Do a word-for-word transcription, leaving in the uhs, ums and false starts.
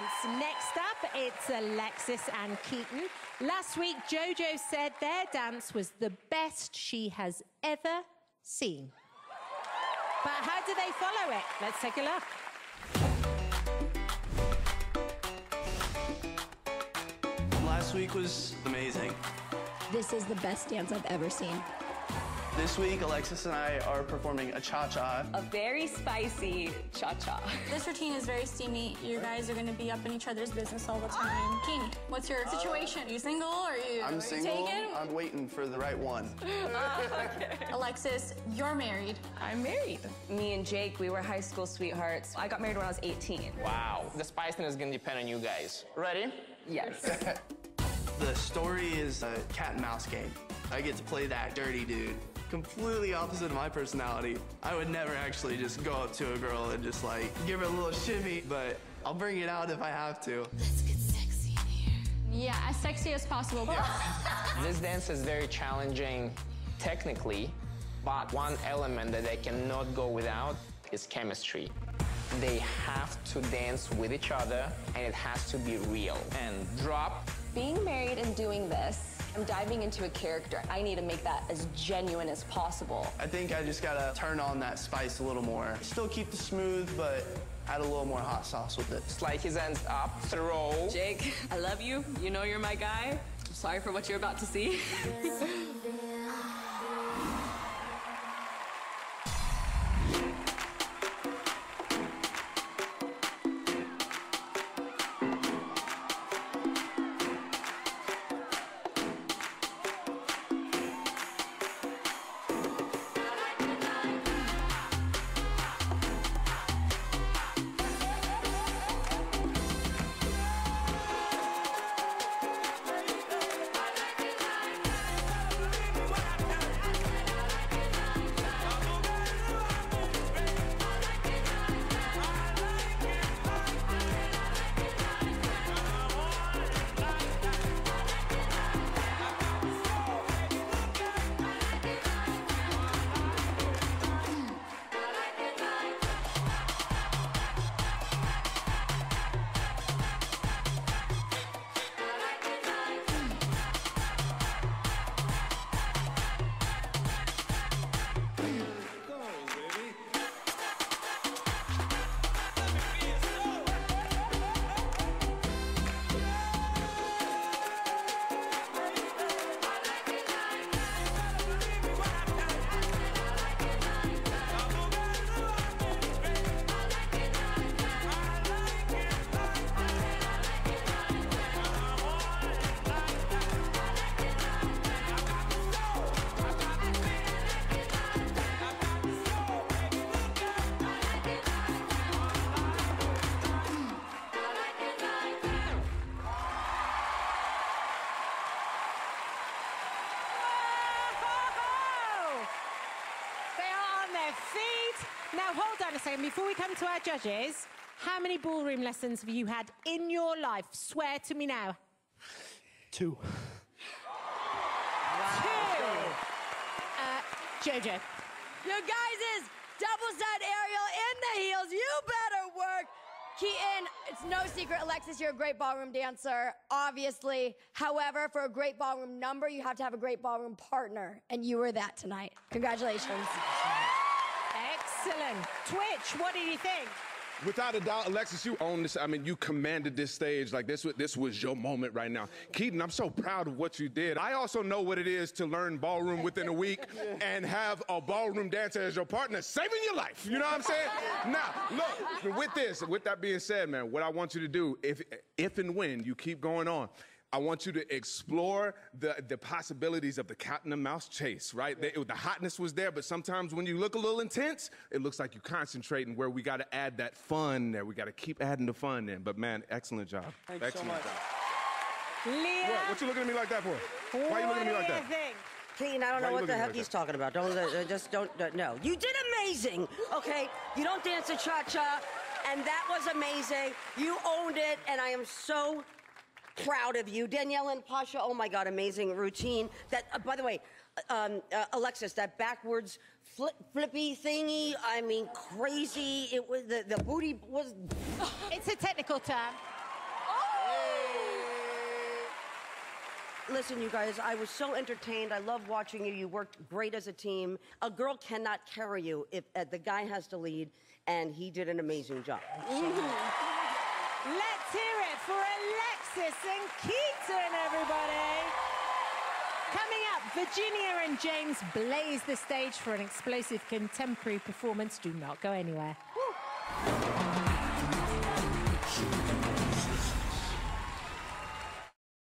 dance. Next up, it's Alexis and Keaton. Last week, JoJo said their dance was the best she has ever seen. But how do they follow it? Let's take a look. Last week was amazing. This is the best dance I've ever seen. This week, Alexis and I are performing a cha-cha. A very spicy cha-cha. This routine is very steamy. You guys are going to be up in each other's business all the time. King, what's your situation? Are you single or are you I'm single. taken? I'm waiting for the right one. Uh, okay. Alexis, you're married. I'm married. Me and Jake, we were high school sweethearts. I got married when I was eighteen. Wow. The spiciness is going to depend on you guys. Ready? Yes. The story is a cat and mouse game. I get to play that dirty dude. Completely opposite of my personality. I would never actually just go up to a girl and just like give her a little shimmy, but I'll bring it out if I have to. Let's get sexy in here. Yeah, as sexy as possible. This dance is very challenging technically, but one element that they cannot go without is chemistry. They have to dance with each other, and it has to be real. And drop. Being married and doing this, I'm diving into a character. I need to make that as genuine as possible. I think I just gotta turn on that spice a little more. Still keep the smooth, but add a little more hot sauce with it. Slide his hands up, throw. Jake, I love you. You know you're my guy. I'm sorry for what you're about to see. Now, hold on a second. Before we come to our judges, how many ballroom lessons have you had in your life? Swear to me now. Two. Wow. Two. Uh, JoJo. You guys is double side aerial in the heels. You better work. Keaton, it's no secret, Alexis, you're a great ballroom dancer, obviously. However, for a great ballroom number, you have to have a great ballroom partner, and you were that tonight. Congratulations. Excellent. Twitch, what did you think? Without a doubt, Alexis, you owned this. I mean, you commanded this stage. Like, this, this was your moment right now. Keaton, I'm so proud of what you did. I also know what it is to learn ballroom within a week and have a ballroom dancer as your partner, saving your life. You know what I'm saying? Now, look, with this, with that being said, man, what I want you to do, if, if and when you keep going on, I want you to explore the, the possibilities of the cat and the mouse chase, right? The, the hotness was there, but sometimes when you look a little intense, it looks like you're concentrating where we got to add that fun there. We got to keep adding the fun in. But, man, excellent job. Thanks excellent so much. job. Leah, What, what you looking at me like that for? Why are you looking at me like that? What do you think? Keaton, I don't Why know you what the looking heck like he's that? talking about. Don't, uh, just don't, uh, no. You did amazing, okay? You don't dance a cha-cha, and that was amazing. You owned it, and I am so proud of you. Danielle and Pasha, oh my God, amazing routine. That, uh, by the way, um, uh, Alexis, that backwards flip, flippy thingy, I mean, crazy. It was, the, the booty was... It's a technical term. Listen, you guys, I was so entertained. I love watching you. You worked great as a team. A girl cannot carry you if uh, the guy has to lead, and he did an amazing job. Let's hear it for Alexis and Keaton, everybody. Coming up, Virginia and James blaze the stage for an explosive contemporary performance. Do not go anywhere. Woo.